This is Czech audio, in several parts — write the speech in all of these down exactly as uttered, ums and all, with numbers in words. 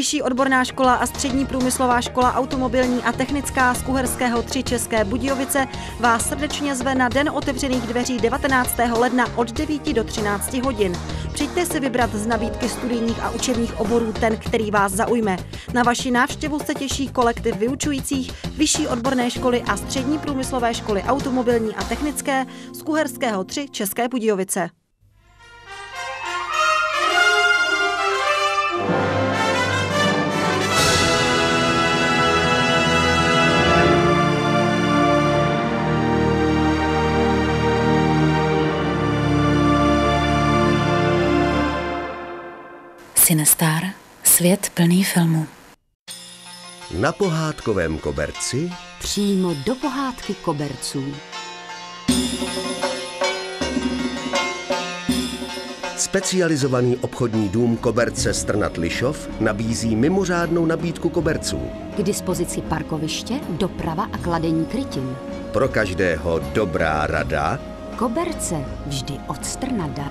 Vyšší odborná škola a střední průmyslová škola automobilní a technická z Kuherského tři České Budějovice vás srdečně zve na Den otevřených dveří devatenáctého ledna od devíti do třinácti hodin. Přijďte si vybrat z nabídky studijních a učebních oborů ten, který vás zaujme. Na vaši návštěvu se těší kolektiv vyučujících Vyšší odborné školy a střední průmyslové školy automobilní a technické z Kuherského tři České Budějovice. Cinestar, svět plný filmu. Na pohádkovém koberci přímo do pohádky koberců. Specializovaný obchodní dům Koberce Strnad Lišov nabízí mimořádnou nabídku koberců. K dispozici parkoviště, doprava a kladení krytin. Pro každého dobrá rada. Koberce vždy od Strnada.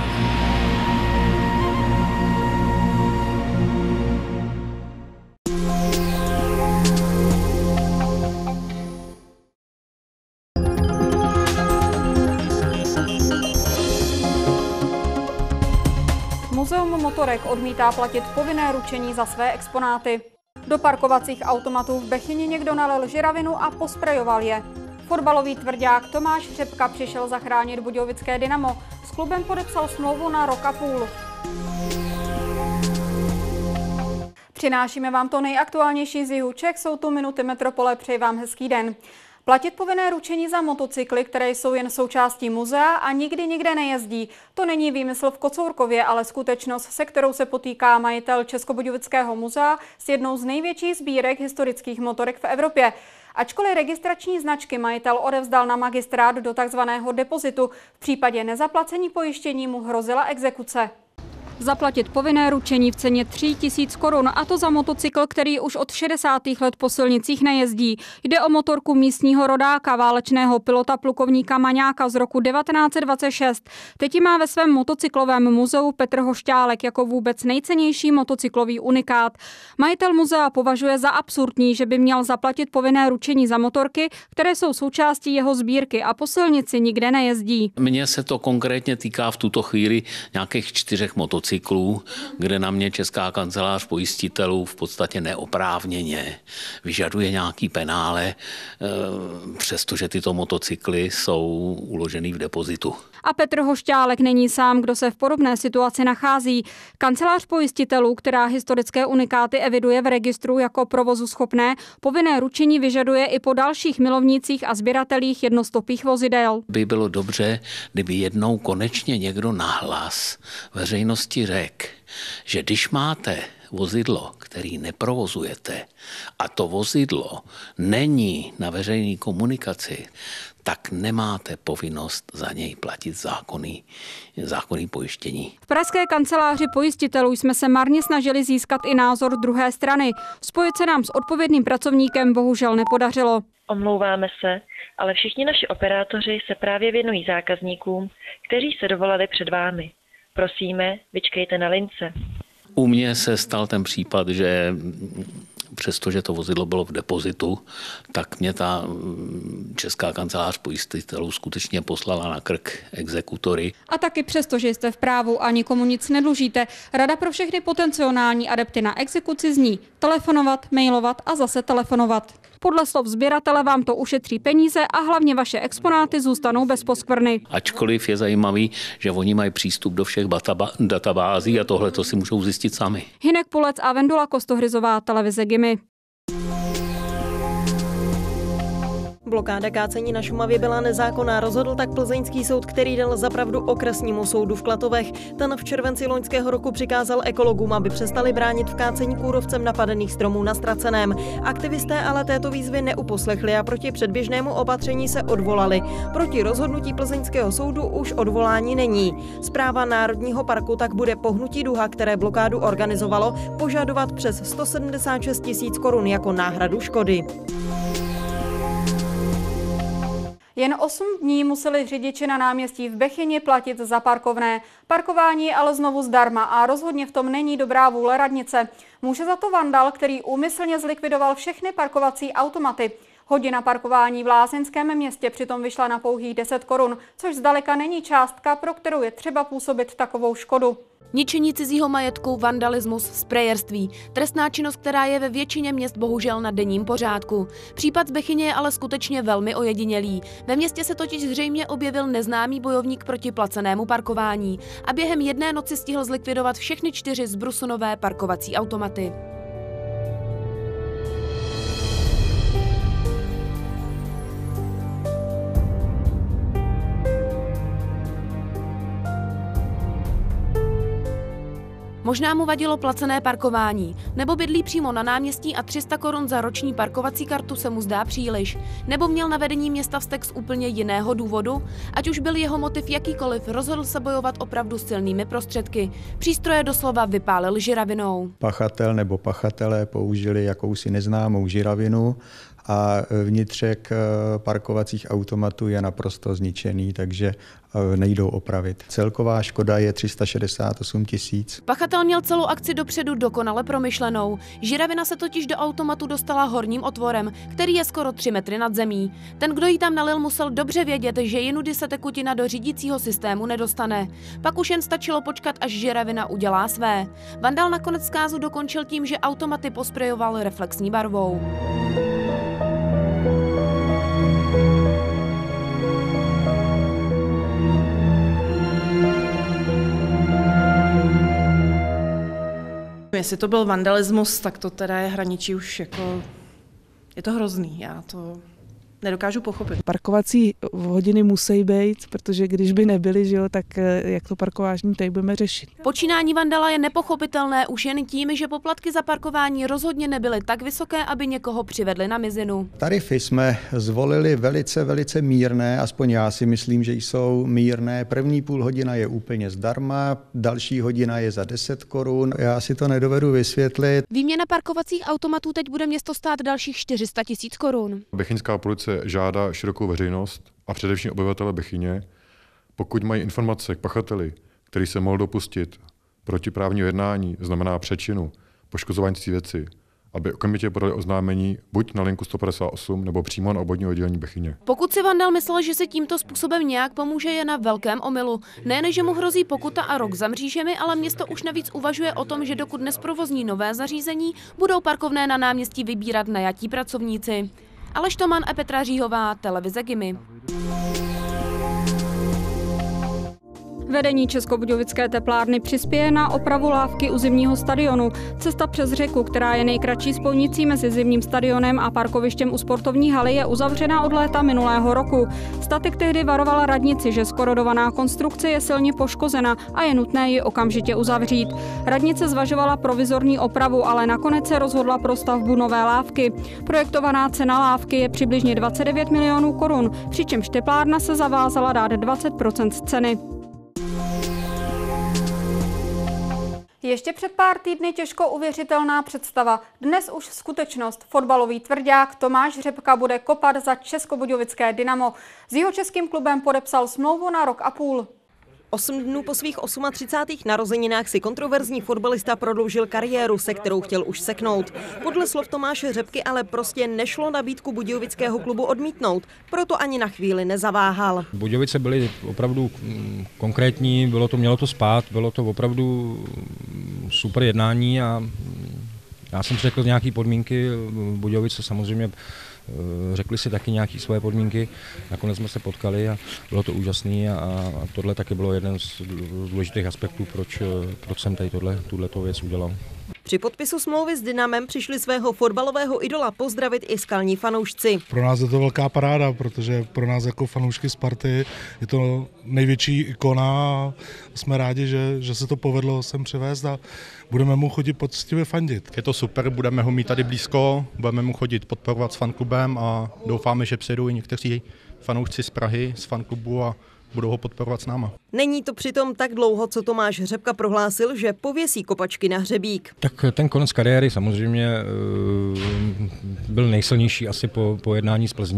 Muzeum motorek odmítá platit povinné ručení za své exponáty. Do parkovacích automatů v Bechyni někdo nalil žiravinu a posprejoval je. Fotbalový tvrdák Tomáš Řepka přišel zachránit budějovické Dynamo. S klubem podepsal smlouvu na rok a půl. Přinášíme vám to nejaktuálnější z jihu Čech, jsou tu minuty Metropole, přeji vám hezký den. Platit povinné ručení za motocykly, které jsou jen součástí muzea a nikdy nikde nejezdí. To není výmysl v Kocourkově, ale skutečnost, se kterou se potýká majitel Českobudějovického muzea s jednou z největších sbírek historických motorek v Evropě. Ačkoliv registrační značky majitel odevzdal na magistrát do takzvaného depozitu, v případě nezaplacení pojištění mu hrozila exekuce. Zaplatit povinné ručení v ceně tří tisíc korun, a to za motocykl, který už od šedesátých let po silnicích nejezdí. Jde o motorku místního rodáka, válečného pilota plukovníka Maňáka z roku devatenáct set dvacet šest. Teď ji má ve svém motocyklovém muzeu Petr Hošťálek jako vůbec nejcennější motocyklový unikát. Majitel muzea považuje za absurdní, že by měl zaplatit povinné ručení za motorky, které jsou součástí jeho sbírky a po silnici nikde nejezdí. Mně se to konkrétně týká v tuto chvíli nějakých čtyřech motocyklů, kde na mě Česká kancelář pojistitelů v podstatě neoprávněně vyžaduje nějaký penále, přestože tyto motocykly jsou uloženy v depozitu. A Petr Hošťálek není sám, kdo se v podobné situaci nachází. Kancelář pojistitelů, která historické unikáty eviduje v registru jako provozu schopné, povinné ručení vyžaduje i po dalších milovnících a sběratelích jednostopých vozidel. By bylo dobře, kdyby jednou konečně někdo nahlas veřejnosti řekl, že když máte vozidlo, který neprovozujete, a to vozidlo není na veřejné komunikaci, tak nemáte povinnost za něj platit zákonný, zákonný pojištění. V pražské kanceláři pojistitelů jsme se marně snažili získat i názor druhé strany. Spojit se nám s odpovědným pracovníkem bohužel nepodařilo. Omlouváme se, ale všichni naši operátoři se právě věnují zákazníkům, kteří se dovolali před vámi. Prosíme, vyčkejte na lince. U mě se stal ten případ, že přestože to vozidlo bylo v depozitu, tak mě ta Česká kancelář pojistitelů skutečně poslala na krk exekutory. A taky přesto, že jste v právu a nikomu nic nedlužíte, rada pro všechny potenciální adepty na exekuci zní telefonovat, mailovat a zase telefonovat. Podle slov sběratele vám to ušetří peníze a hlavně vaše exponáty zůstanou bez poskvrny. Ačkoliv je zajímavý, že oni mají přístup do všech databází a tohle to si můžou zjistit sami. Hynek Pulec a Vendula Kostohryzová, televize Gimy. Blokáda kácení na Šumavě byla nezákonná, rozhodl tak plzeňský soud, který dal za pravdu okresnímu soudu v Klatovech. Ten v červenci loňského roku přikázal ekologům, aby přestali bránit v kácení kůrovcem napadených stromů na Ztraceném. Aktivisté ale této výzvy neuposlechli a proti předběžnému opatření se odvolali. Proti rozhodnutí plzeňského soudu už odvolání není. Správa Národního parku tak bude po hnutí Duha, které blokádu organizovalo, požadovat přes sto sedmdesát šest tisíc korun jako náhradu škody. Jen osm dní museli řidiči na náměstí v Bechyni platit za parkovné. Parkování je ale znovu zdarma a rozhodně v tom není dobrá vůle radnice. Může za to vandal, který úmyslně zlikvidoval všechny parkovací automaty. Hodina parkování v Lázeňském městě přitom vyšla na pouhých deset korun, což zdaleka není částka, pro kterou je třeba působit takovou škodu. Ničení cizího majetku, vandalismus, sprejerství. Trestná činnost, která je ve většině měst bohužel na denním pořádku. Případ z Bechyně je ale skutečně velmi ojedinělý. Ve městě se totiž zřejmě objevil neznámý bojovník proti placenému parkování a během jedné noci stihl zlikvidovat všechny čtyři zbrusunové parkovací automaty. Možná mu vadilo placené parkování, nebo bydlí přímo na náměstí a tři sta korun za roční parkovací kartu se mu zdá příliš, nebo měl na vedení města vztek z úplně jiného důvodu, ať už byl jeho motiv jakýkoliv, rozhodl se bojovat opravdu silnými prostředky. Přístroje doslova vypálil žiravinou. Pachatel nebo pachatelé použili jakousi neznámou žiravinu a vnitřek parkovacích automatů je naprosto zničený, takže nejdou opravit. Celková škoda je tři sta šedesát osm tisíc. Pachatel měl celou akci dopředu dokonale promyšlenou. Žiravina se totiž do automatu dostala horním otvorem, který je skoro tři metry nad zemí. Ten, kdo ji tam nalil, musel dobře vědět, že jinudy se tekutina do řídícího systému nedostane. Pak už jen stačilo počkat, až žiravina udělá své. Vandal nakonec zkázu dokončil tím, že automaty posprejoval reflexní barvou. Jestli to byl vandalismus, tak to teda je hraničí už jako, je to hrozný, já to nedokážu pochopit. Parkovací hodiny musí být, protože když by nebyly, že jo, tak jak to parkování tady budeme řešit. Počínání vandala je nepochopitelné už jen tím, že poplatky za parkování rozhodně nebyly tak vysoké, aby někoho přivedly na mizinu. Tarify jsme zvolili velice, velice mírné, aspoň já si myslím, že jsou mírné. První půl hodina je úplně zdarma, další hodina je za deset korun. Já si to nedovedu vysvětlit. Výměna parkovacích automatů teď bude město stát dalších čtyři sta tisíc korun. Bechyňská policie žádá širokou veřejnost a především obyvatele Bechyně, pokud mají informace k pachateli, který se mohl dopustit protiprávního jednání, znamená přečinu, poškozování cizí věci, aby okamžitě podali oznámení buď na linku sto padesát osm nebo přímo na obvodní oddělení Bechyně. Pokud si vandal myslel, že si tímto způsobem nějak pomůže, je na velkém omylu. Nejen, že mu hrozí pokuta a rok za mřížemi, ale město už navíc uvažuje o tom, že dokud nesprovozní nové zařízení, budou parkovné na náměstí vybírat najatí pracovníci. Aleš Toman a Petra Říhová, televize Gimy. Vedení Českobudějovické teplárny přispěje na opravu lávky u zimního stadionu. Cesta přes řeku, která je nejkratší spojnicí mezi zimním stadionem a parkovištěm u sportovní haly, je uzavřena od léta minulého roku. Statik tehdy varovala radnici, že skorodovaná konstrukce je silně poškozena a je nutné ji okamžitě uzavřít. Radnice zvažovala provizorní opravu, ale nakonec se rozhodla pro stavbu nové lávky. Projektovaná cena lávky je přibližně dvacet devět milionů korun, přičemž teplárna se zavázala dát dvacet procent z ceny. Ještě před pár týdny těžko uvěřitelná představa. Dnes už skutečnost. Fotbalový tvrdák Tomáš Řepka bude kopat za českobudějovické Dynamo. S jihočeským klubem podepsal smlouvu na rok a půl. Osm dnů po svých třicátých osmých narozeninách si kontroverzní fotbalista prodloužil kariéru, se kterou chtěl už seknout. Podle slov Tomáše Řepky ale prostě nešlo nabídku budějovického klubu odmítnout, proto ani na chvíli nezaváhal. Budějovice byly opravdu konkrétní, bylo to, mělo to spát, bylo to opravdu super jednání a já jsem si řekl nějaké podmínky, Budějovice samozřejmě řekli si taky nějaké svoje podmínky, nakonec jsme se potkali a bylo to úžasné a, a tohle taky bylo jeden z důležitých aspektů, proč, proč jsem tady tohle, tuhleto věc udělal. Při podpisu smlouvy s Dynamem přišli svého fotbalového idola pozdravit i skalní fanoušci. Pro nás je to velká paráda, protože pro nás jako fanoušky Sparty je to největší ikona a jsme rádi, že, že se to povedlo sem přivést a budeme mu chodit poctivě fandit. Je to super, budeme ho mít tady blízko, budeme mu chodit podporovat s fanklubem a doufáme, že přijdou i někteří fanoušci z Prahy, z fanklubu a budou ho podporovat s náma. Není to přitom tak dlouho, co Tomáš Řepka prohlásil, že pověsí kopačky na hřebík. Tak ten konec kariéry samozřejmě byl nejsilnější asi po, po jednání s Plzní,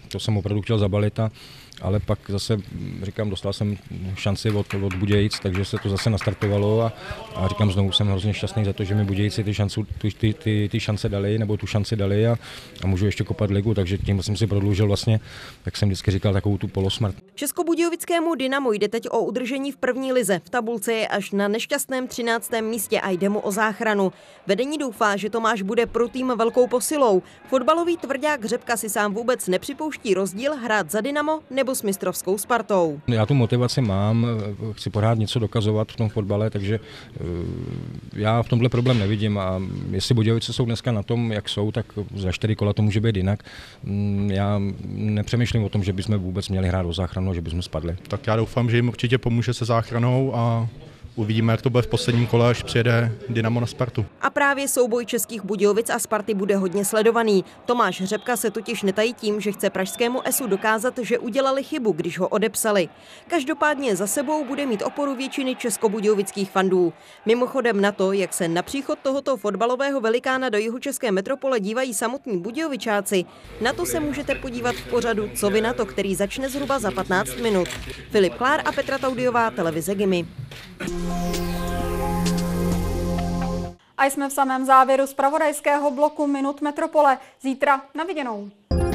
to jsem opravdu chtěl zabalit, a, ale pak zase, říkám, dostal jsem šanci od, od Budějic, takže se to zase nastartovalo a, a říkám, znovu jsem hrozně šťastný za to, že mi Budějici ty, šancu, ty, ty, ty, ty šance dali, nebo tu šanci dali a, a můžu ještě kopat ligu, takže tím jsem si prodloužil vlastně, jak jsem vždycky říkal, takovou tu polosmrt. Českobudějovickému Dynamo jde teď o udržení v první lize. V tabulce je až na nešťastném třináctém místě a jde mu o záchranu. Vedení doufá, že Tomáš bude pro tým velkou posilou. Fotbalový tvrdák Řepka si sám vůbec nepřipouští rozdíl hrát za Dynamo nebo s mistrovskou Spartou. Já tu motivaci mám, chci pořád něco dokazovat v tom fotbale, takže já v tomhle problém nevidím a jestli Budějovice jsou dneska na tom, jak jsou, tak za čtyři kola to může být jinak. Já nepřemýšlím o tom, že bychom vůbec měli hrát o záchranu, že bychom spadli. Tak já doufám, že jim určitě pomůže se záchranou a uvidíme, jak to bude v posledním kole, až přijede Dynamo na Spartu. A právě souboj českých Budějovic a Sparty bude hodně sledovaný. Tomáš Řepka se totiž netají tím, že chce pražskému esu dokázat, že udělali chybu, když ho odepsali. Každopádně za sebou bude mít oporu většiny českobudějovických fandů. Mimochodem na to, jak se na příchod tohoto fotbalového velikána do jihočeské metropole dívají samotní Budějovičáci, na to se můžete podívat v pořadu Co vy na to, který začne zhruba za patnáct minut. Filip Klár a Petra Taudiová, televize Gimy. A jsme v samém závěru zpravodajského bloku Minut Metropole. Zítra na viděnou.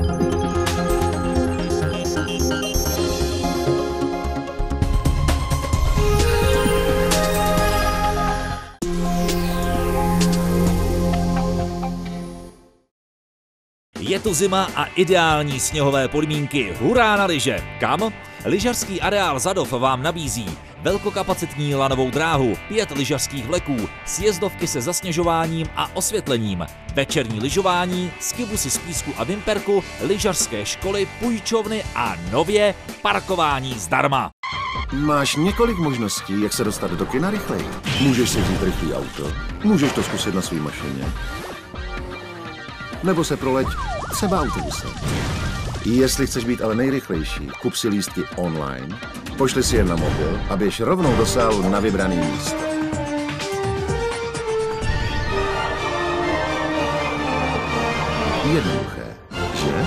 Je tu zima a ideální sněhové podmínky. Hurá na lyže! Kam? Lyžařský areál Zadov vám nabízí velkokapacitní lanovou dráhu, pět lyžařských vleků, sjezdovky se zasněžováním a osvětlením, večerní lyžování, skibusy z písku a vimperku, lyžařské školy, půjčovny a nově parkování zdarma. Máš několik možností, jak se dostat do kina rychleji. Můžeš si vzít rychlý auto, můžeš to zkusit na svý mašině, nebo se proleď třeba autobusem. Jestli chceš být ale nejrychlejší, kup si lístky online, pošli si je na mobil a běž rovnou do sálu na vybraný místo. Jednoduché, že?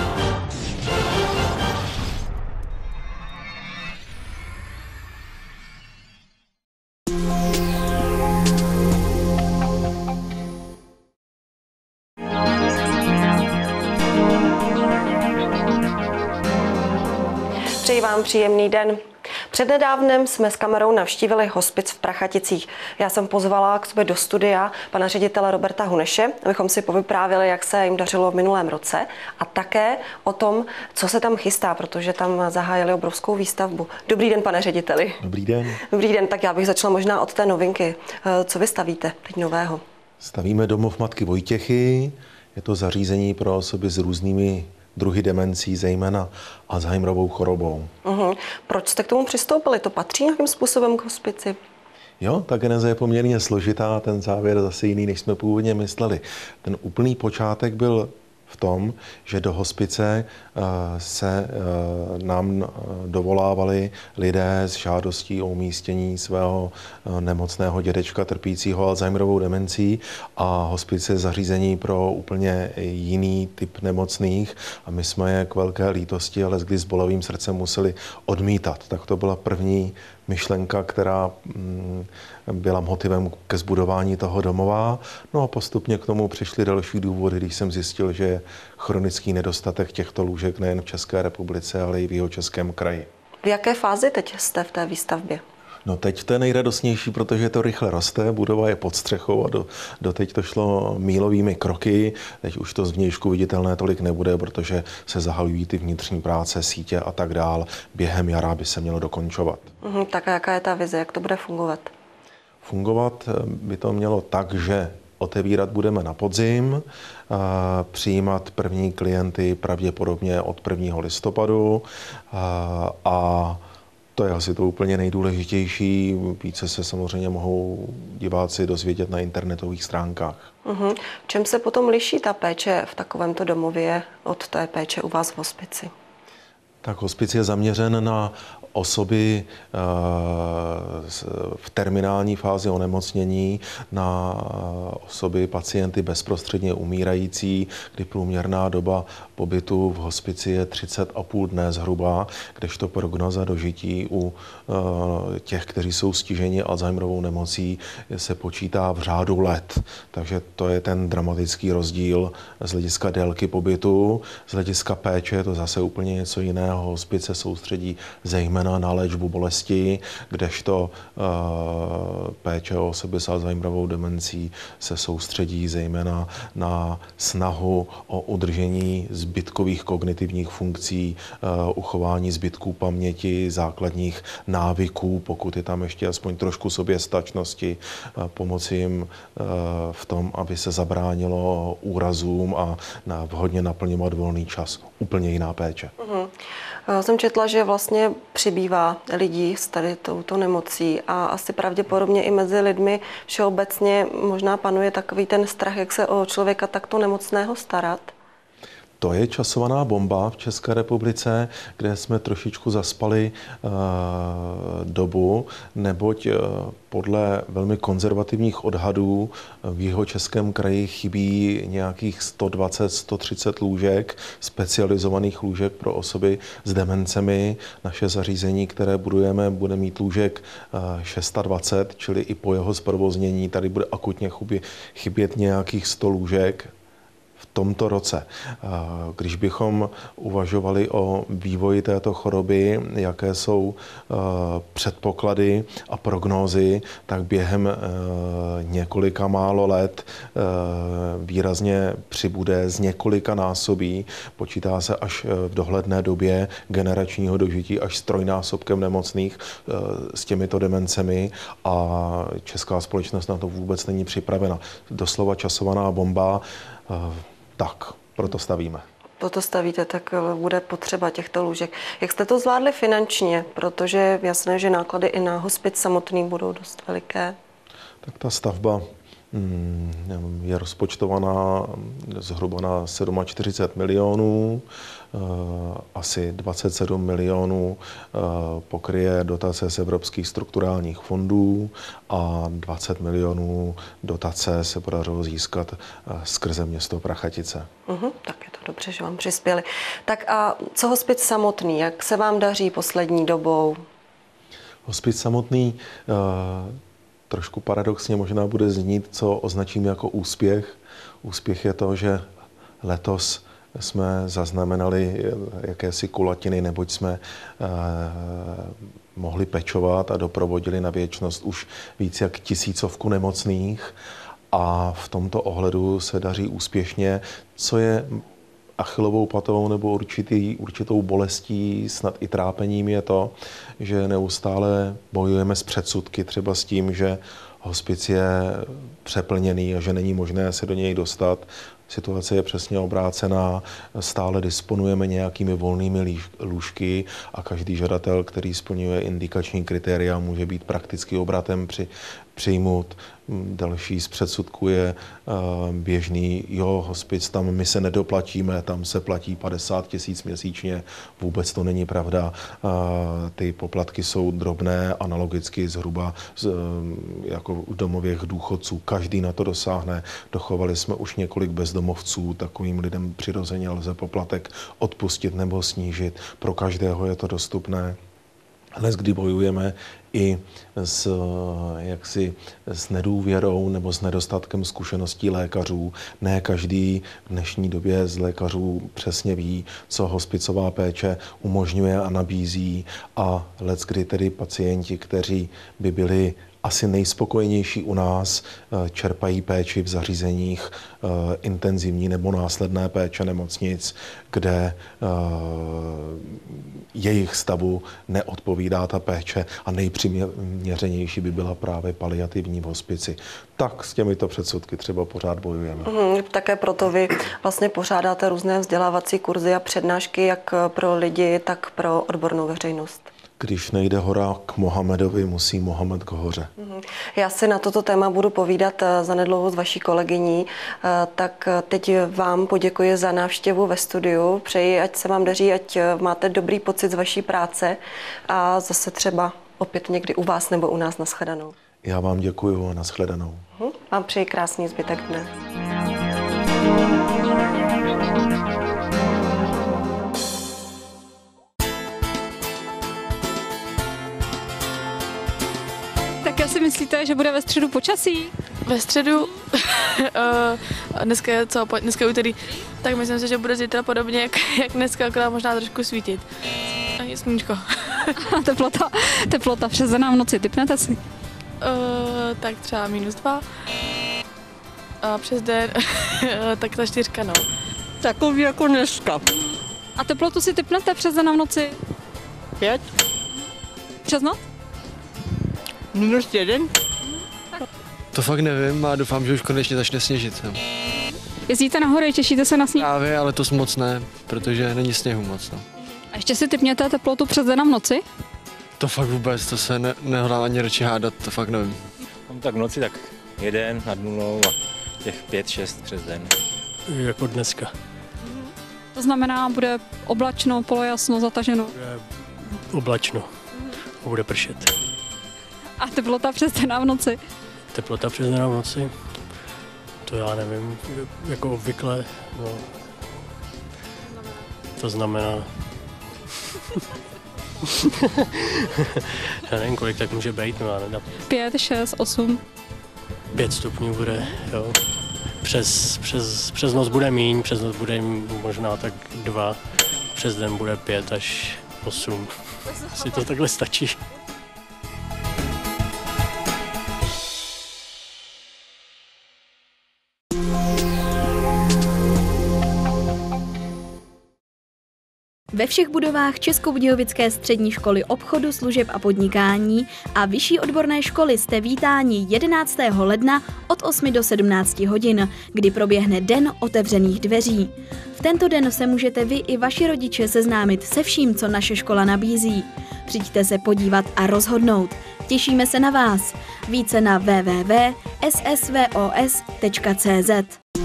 Přeji vám příjemný den. Přednedávnem jsme s kamerou navštívili hospic v Prachaticích. Já jsem pozvala k sobě do studia pana ředitele Roberta Huneše, abychom si povyprávěli, jak se jim dařilo v minulém roce a také o tom, co se tam chystá, protože tam zahájili obrovskou výstavbu. Dobrý den, pane řediteli. Dobrý den. Dobrý den, tak já bych začala možná od té novinky. Co vy stavíte teď nového? Stavíme domov matky Vojtěchy. Je to zařízení pro osoby s různými druhy demencí, zejména Alzheimerovou chorobou. Uhum. Proč jste k tomu přistoupili? To patří nějakým způsobem k hospici? Jo, ta geneze je poměrně složitá, ten závěr zase jiný, než jsme původně mysleli. Ten úplný počátek byl v tom, že do hospice se nám dovolávali lidé s žádostí o umístění svého nemocného dědečka trpícího Alzheimerovou demencí a hospice je zařízení pro úplně jiný typ nemocných a my jsme je k velké lítosti, ale s bolavým srdcem museli odmítat. Tak to byla první myšlenka, která byla motivem ke zbudování toho domova. No a postupně k tomu přišly další důvody, když jsem zjistil, že je chronický nedostatek těchto lůžek nejen v České republice, ale i v Jihočeském kraji. V jaké fázi teď jste v té výstavbě? No teď to je nejradostnější, protože to rychle roste, budova je pod střechou a do, doteď to šlo mílovými kroky. Teď už to zvnějšku viditelné tolik nebude, protože se zahalují ty vnitřní práce, sítě a tak dál. Během jara by se mělo dokončovat. Uhum, tak a jaká je ta vize, jak to bude fungovat? Fungovat by to mělo tak, že otevírat budeme na podzim, a přijímat první klienty pravděpodobně od prvního listopadu a, a to je asi to úplně nejdůležitější. Více se samozřejmě mohou diváci dozvědět na internetových stránkách. Uhum. Čem se potom liší ta péče v takovémto domově od té péče u vás v hospici? Tak hospic je zaměřen na osoby v terminální fázi onemocnění, na osoby pacienty bezprostředně umírající, kdy průměrná doba pobytu v hospici je třicet a půl dne zhruba, kdežto prognoza dožití u těch, kteří jsou stiženi Alzheimerovou nemocí, se počítá v řádu let. Takže to je ten dramatický rozdíl z hlediska délky pobytu. Z hlediska péče je to zase úplně něco jiného. Hospic se soustředí zejména na léčbu bolesti, kdežto péče o osoby s Alzheimerovou demencí se soustředí zejména na snahu o udržení zbytkových kognitivních funkcí, uchování zbytků paměti, základních návyků, pokud je tam ještě aspoň trošku soběstačnosti, pomoci jim v tom, aby se zabránilo úrazům a vhodně naplňovat volný čas. Úplně jiná péče. Uhum. Já jsem četla, že vlastně přibývá lidí s tady touto nemocí a asi pravděpodobně i mezi lidmi všeobecně možná panuje takový ten strach, jak se o člověka takto nemocného starat. To je časovaná bomba v České republice, kde jsme trošičku zaspali uh, dobu, neboť uh, podle velmi konzervativních odhadů v Jihočeském kraji chybí nějakých sto dvacet až sto třicet lůžek, specializovaných lůžek pro osoby s demencemi. Naše zařízení, které budujeme, bude mít lůžek uh, dvacet šest, čili i po jeho zprovoznění tady bude akutně chybět nějakých sto lůžek. V tomto roce. Když bychom uvažovali o vývoji této choroby, jaké jsou předpoklady a prognózy, tak během několika málo let výrazně přibude z několika násobí. Počítá se až v dohledné době generačního dožití až s trojnásobkem nemocných s těmito demencemi a česká společnost na to vůbec není připravena. Doslova časovaná bomba. Tak, proto stavíme. Proto stavíte, tak bude potřeba těchto lůžek. Jak jste to zvládli finančně? Protože je jasné, že náklady i na hospic samotný budou dost veliké. Tak ta stavba je rozpočtovaná zhruba na čtyřicet sedm milionů. Asi dvacet sedm milionů pokryje dotace z evropských strukturálních fondů a dvacet milionů dotace se podařilo získat skrze město Prachatice. Uhum, tak je to dobře, že vám přispěli. Tak a co hospic samotný? Jak se vám daří poslední dobou? Hospic samotný trošku paradoxně možná bude znít, co označím jako úspěch. Úspěch je to, že letos jsme zaznamenali jakési kulatiny, neboť jsme eh, mohli pečovat a doprovodili na věčnost už víc jak tisícovku nemocných a v tomto ohledu se daří úspěšně, co je Achillovou patou nebo určitý, určitou bolestí, snad i trápením je to, že neustále bojujeme s předsudky, třeba s tím, že hospic je přeplněný a že není možné se do něj dostat. Situace je přesně obrácená, stále disponujeme nějakými volnými lůžky a každý žadatel, který splňuje indikační kritéria, může být prakticky obratem při, přijmut. Další z předsudků je uh, běžný, jo, hospic, tam my se nedoplatíme, tam se platí padesát tisíc měsíčně, vůbec to není pravda. Uh, ty poplatky jsou drobné, analogicky zhruba z, uh, jako v domovech důchodců, každý na to dosáhne. Dochovali jsme už několik bezdomovců, takovým lidem přirozeně lze poplatek odpustit nebo snížit, pro každého je to dostupné. Dnes, kdy bojujeme i s, jaksi, s nedůvěrou nebo s nedostatkem zkušeností lékařů. Ne každý v dnešní době z lékařů přesně ví, co hospicová péče umožňuje a nabízí a leckdy tedy pacienti, kteří by byli asi nejspokojenější u nás, čerpají péči v zařízeních intenzivní nebo následné péče nemocnic, kde jejich stavu neodpovídá ta péče a nejpřiměřenější by byla právě paliativní v hospici. Tak s těmito předsudky třeba pořád bojujeme. Mm, také proto vy vlastně pořádáte různé vzdělávací kurzy a přednášky jak pro lidi, tak pro odbornou veřejnost. Když nejde hora k Mohamedovi, musí Mohamed k hoře. Mm. Já si na toto téma budu povídat zanedlouho s vaší kolegyní, tak teď vám poděkuji za návštěvu ve studiu. Přeji, ať se vám daří, ať máte dobrý pocit z vaší práce a zase třeba opět někdy u vás nebo u nás nashledanou. Já vám děkuju a nashledanou. Vám přeji krásný zbytek dne. Tak asi myslíte, že bude ve středu počasí? Ve středu, dneska je co, dneska je úterý, tak myslím si, že bude zítra podobně jak, jak dneska, akorát možná trošku svítit. Ani sluníčko. teplota, teplota přes den a v noci, typnete si? Uh, tak třeba minus dva. A přes den, tak ta čtyřka, no. Takový jako dneska. A teplotu si typnete přes den a v noci? Pět. Přes noc? Minus jeden. To fakt nevím a doufám, že už konečně začne sněžit. No. Jezdíte na hory, těšíte se na sníh? Právě, ale to moc ne, protože není sněhu moc. No. A ještě si typněte teplotu přes den a v noci? To fakt vůbec, to se ne, nehodlám ani radši hádat, to fakt nevím. No, tak v noci tak jeden nad nulou a těch pět, šest přes den. Jako dneska. To znamená, bude oblačno, polojasno, zataženo? Bude oblačno, bude pršet. A teplota přes den a v noci? Teplota přes den a v noci? To já nevím, jako obvykle, no. To znamená... já nevím, kolik tak může být, no já nedám. Pět, šest, osm. Pět stupňů bude, jo. Přes, přes, přes noc bude míň, přes noc bude možná tak dva, přes den bude pět až osm. Asi to takhle stačí. Ve všech budovách Českobudějovické střední školy obchodu, služeb a podnikání a vyšší odborné školy jste vítáni jedenáctého ledna od osmi do sedmnácti hodin, kdy proběhne Den otevřených dveří. V tento den se můžete vy i vaši rodiče seznámit se vším, co naše škola nabízí. Přijďte se podívat a rozhodnout. Těšíme se na vás. Více na w w w tečka s s v o s tečka c z.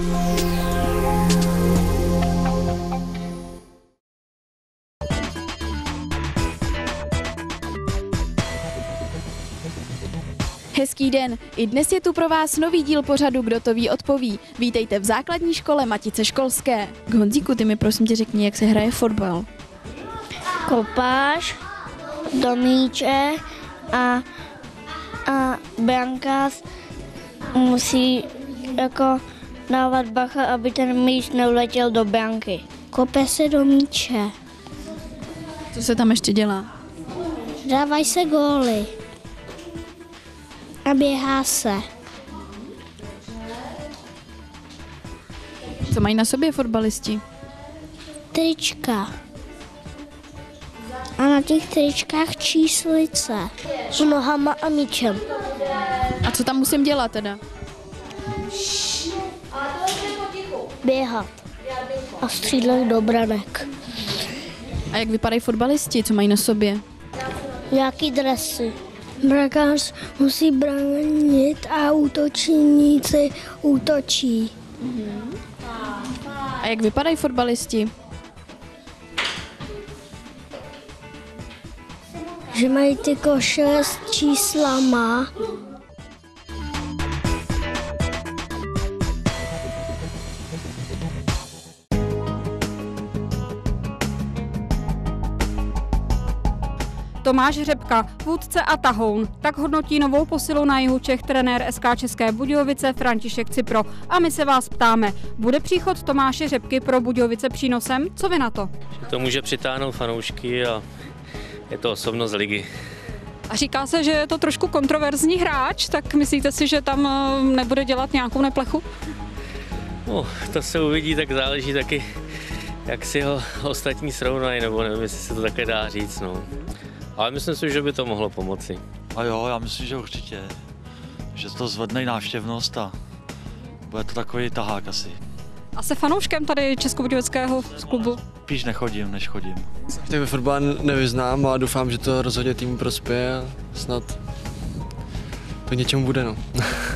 Hezký den, i dnes je tu pro vás nový díl pořadu Kdo to ví odpoví. Vítejte v základní škole Matice Školské. Honzíku, ty mi prosím tě řekni, jak se hraje fotbal. Kopáš do míče a, a brankář musí jako dávat bacha, aby ten míč neuletěl do branky. Kope se do míče. Co se tam ještě dělá? Dávají se góly. A běhá se. Co mají na sobě fotbalisti? Trička. A na těch tričkách číslice. S nohama a míčem. A co tam musím dělat teda? Běhat. A střílet do branek. A jak vypadají fotbalisti? Co mají na sobě? Jaký dresy? Brankář musí bránit a útočníci útočí. Mm-hmm. A jak vypadají fotbalisti? Že mají ty koše s číslama. Tomáš Řepka, vůdce a tahoun. Tak hodnotí novou posilu na jihu Čech trenér S K České Budějovice František Cipro. A my se vás ptáme, bude příchod Tomáše Řepky pro Budějovice přínosem? Co vy na to? Že to může přitáhnout fanoušky a je to osobnost ligy. A říká se, že je to trošku kontroverzní hráč, tak myslíte si, že tam nebude dělat nějakou neplechu? No, to se uvidí, tak záleží taky, jak si ho ostatní srovnají, nebo nevím, jestli se to také dá říct. No. Ale myslím si, že by to mohlo pomoci. A jo, já myslím, že určitě. Že to zvedne návštěvnost a bude to takový tahák asi. A se fanouškem tady Českobudějovického klubu? Spíš nechodím, než chodím. Tak ve fotbale nevyznám a doufám, že to rozhodně týmu prospěje a snad to něčemu bude, no.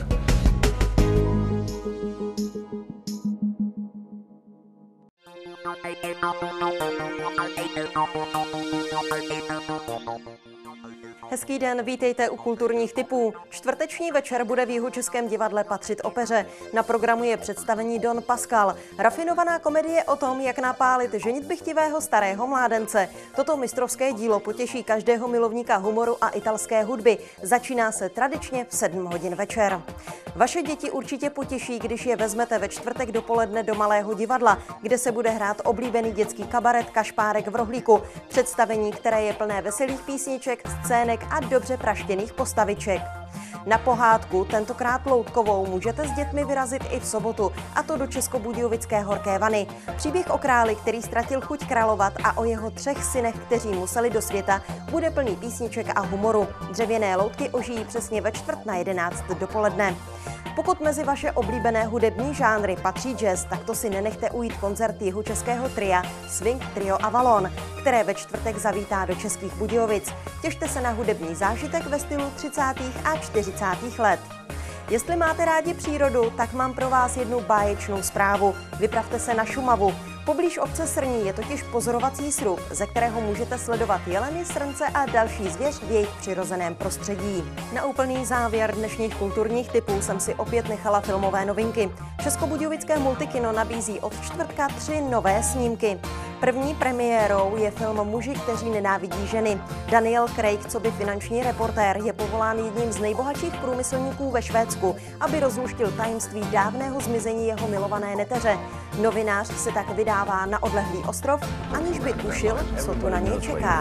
Hezký den, vítejte u Kulturních tipů. Čtvrteční večer bude v Jihočeském divadle patřit opeře. Na programu je představení Don Pascal, rafinovaná komedie o tom, jak napálit ženitbychtivého starého mládence. Toto mistrovské dílo potěší každého milovníka humoru a italské hudby. Začíná se tradičně v sedm hodin večer. Vaše děti určitě potěší, když je vezmete ve čtvrtek dopoledne do Malého divadla, kde se bude hrát oblíbený dětský kabaret Kašpárek v rohlíku. Představení, které je plné veselých písniček, scének a dobře praštěných postaviček. Na pohádku, tentokrát loutkovou, můžete s dětmi vyrazit i v sobotu, a to do Českobudějovické Horké Vany. Příběh o králi, který ztratil chuť královat, a o jeho třech synech, kteří museli do světa, bude plný písniček a humoru. Dřevěné loutky ožijí přesně ve čtvrt na jedenáct dopoledne. Pokud mezi vaše oblíbené hudební žánry patří jazz, tak to si nenechte ujít koncert jihočeského tria Swing Trio Avalon, které ve čtvrtek zavítá do Českých Budějovic. Těšte se na hudební zážitek ve stylu třicátých a čtyřicátých let. Jestli máte rádi přírodu, tak mám pro vás jednu báječnou zprávu. Vypravte se na Šumavu. Poblíž obce Srní je totiž pozorovací srub, ze kterého můžete sledovat jeleny, srnce a další zvěř v jejich přirozeném prostředí. Na úplný závěr dnešních kulturních tipů jsem si opět nechala filmové novinky. Českobudějovické multikino nabízí od čtvrtka tři nové snímky. První premiérou je film Muži, kteří nenávidí ženy. Daniel Craig, coby finanční reportér, je povolán jedním z nejbohatších průmyslníků ve Švédsku, aby rozluštil tajemství dávného zmizení jeho milované neteře. Novinář se tak vydává na odlehlý ostrov, aniž by tušil, co tu na něj čeká.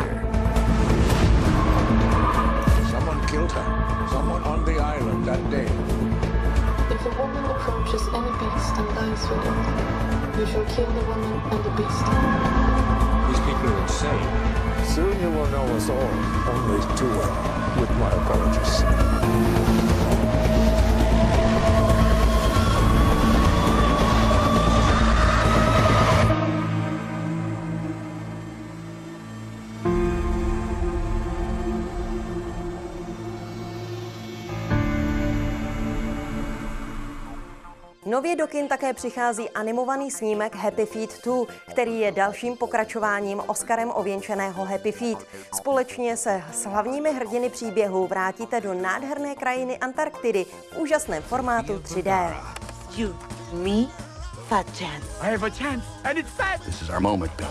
If a woman approaches any beast and lies with it, you shall kill the woman and the beast. These people are insane. Soon you will know us all, only too well, with my apologies. Nově do kin také přichází animovaný snímek Happy Feet dva, který je dalším pokračováním Oscarem ověnčeného Happy Feet. Společně se s hlavními hrdiny příběhu vrátíte do nádherné krajiny Antarktidy v úžasném formátu tři dé. You, me, fat chance. I have a chance, and it's fat. This is our moment, Bill.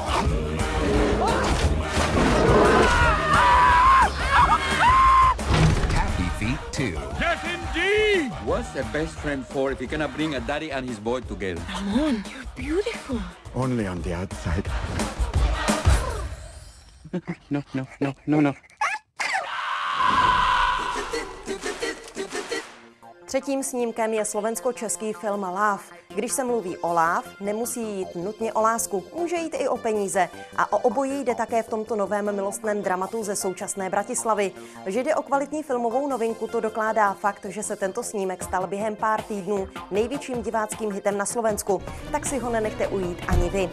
Happy Feet two. Yes, indeed. What's a best friend for if you cannot bring a daddy and his boy together? Ramon, you're beautiful. Only on the outside. No, no, no, no, no. Třetím snímkem je slovensko-český film Love. Když se mluví o love, nemusí jít nutně o lásku, může jít i o peníze. A o obojí jde také v tomto novém milostném dramatu ze současné Bratislavy. Že jde o kvalitní filmovou novinku, to dokládá fakt, že se tento snímek stal během pár týdnů největším diváckým hitem na Slovensku. Tak si ho nenechte ujít ani vy.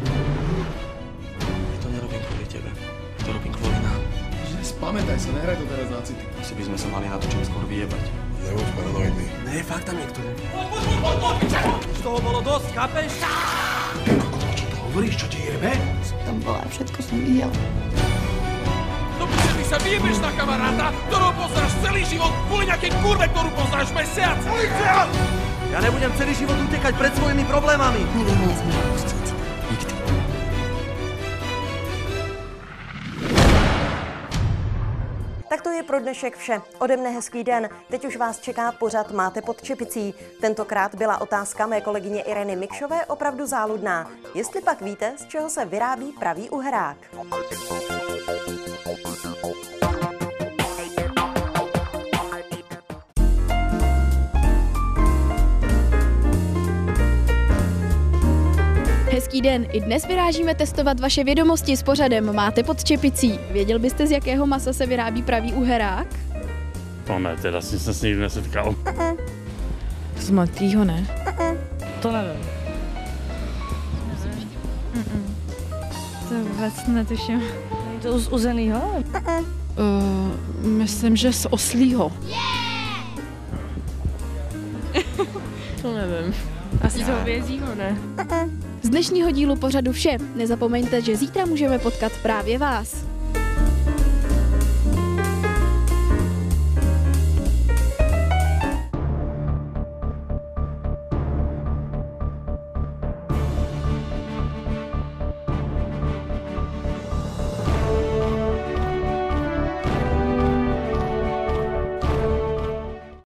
To nerobím kvôli tebe, to robím kvôli nám. Spamätaj sa, nehraj to teraz na city. Asi by sme sa mali na to čím skôr vyjebať. Nebuď paranoidný. Ne, fakt tam niekto. Už toho bolo dosť, chápeš? Čo to hovoríš, čo ti jebe? Tam bola, všetko som videl. No protože ty sa vyjebeš na kamaráta, ktorého poznáš celý život, kvôli nejakej kurve, ktorú poznáš mesiac! Policia! Ja nebudem celý život utekať pred svojimi problémami. Nevieme sme opustiť. Nikdy. Tak to je pro dnešek vše. Ode mne hezký den. Teď už vás čeká pořad Máte pod čepicí. Tentokrát byla otázka mé kolegyně Ireny Mikšové opravdu záludná. Jestli pak víte, z čeho se vyrábí pravý uherák? Hezký den, i dnes vyrážíme testovat vaše vědomosti s pořadem Máte pod čepicí. Věděl byste, z jakého masa se vyrábí pravý uherák? To ne, teda jsem se s nikdy nesetkal. Z mladkýho ne? To nevím. To vůbec netuším. To z uzenýho? Uh, myslím, že z oslího. To nevím. Asi to vězího, ne? Z dnešního dílu pořadu vše. Nezapomeňte, že zítra můžeme potkat právě vás.